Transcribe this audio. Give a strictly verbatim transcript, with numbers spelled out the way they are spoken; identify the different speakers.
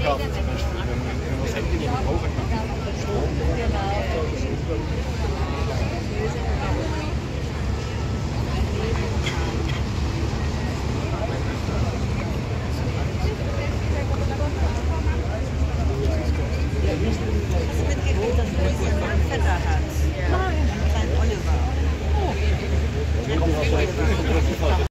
Speaker 1: Aufgaben zum Beispiel, wenn man, wenn man Sendungen braucht.